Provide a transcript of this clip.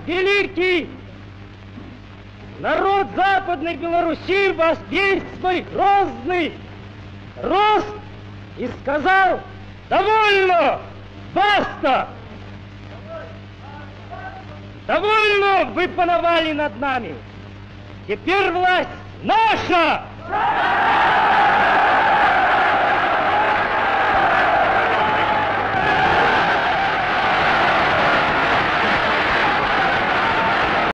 великий народ Западной Белоруссии, вас весь свой грозный рост и сказал: довольно, баста! Довольно вы пановали над нами. Теперь власть наша!